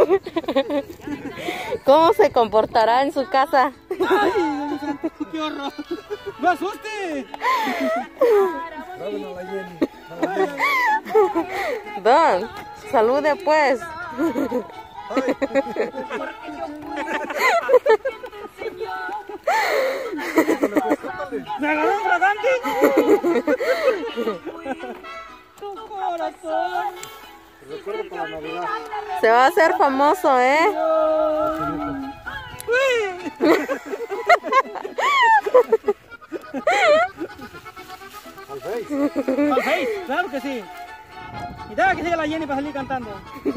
¿Cómo se comportará en su casa? ¡Ay! ¡Qué horror! ¡No asuste! Don, salude pues. ¡Me agarró un fragante! ¡Tu corazón! Recuerdo para Navidad. Se va a hacer famoso, ¿eh? Al Face. Al Face, claro que sí. Y deja que siga la Jenny para salir cantando.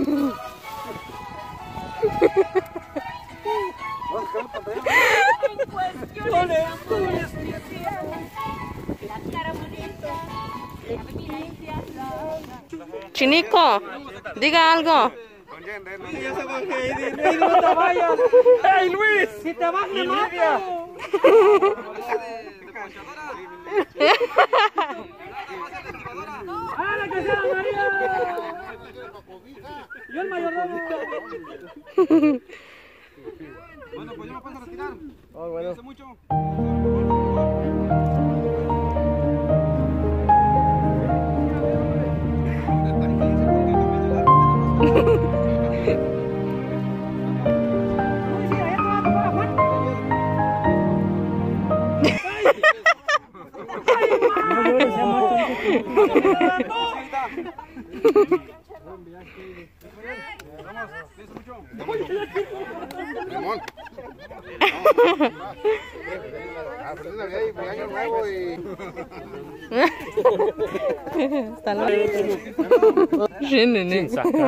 Chinico, diga algo. Ya se bajó Heidi. No te vayas. ¡Hey, Luis! Si te vas, me mato. ¡Ah, la que sea, María! Yo el mayordomo. Bueno, pues yo me paso a retirar. Oh, bueno. Cuídense mucho. Limón. Feliz Navidad y feliz año nuevo y... Hasta luego. Sí, nene.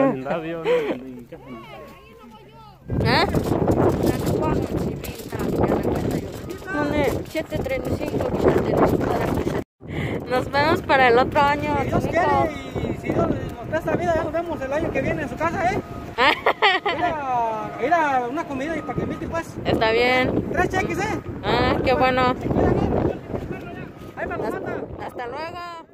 ¿Ah? 735. Nos vemos para el otro año. Si Dios quiere y si Dios nos presta vida, ya nos vemos el año que viene en su casa, ¿eh? Ir a una comida y para que invite, pues. Está bien. 3 cheques, ¿eh? Ah, qué bueno. Ahí me lo manda. Hasta luego.